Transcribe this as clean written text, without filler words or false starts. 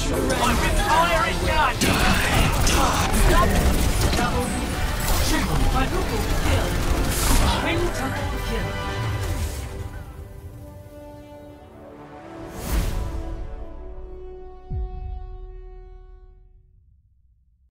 My fire is done! Double. Triple. Quadruple kill. Triple kill.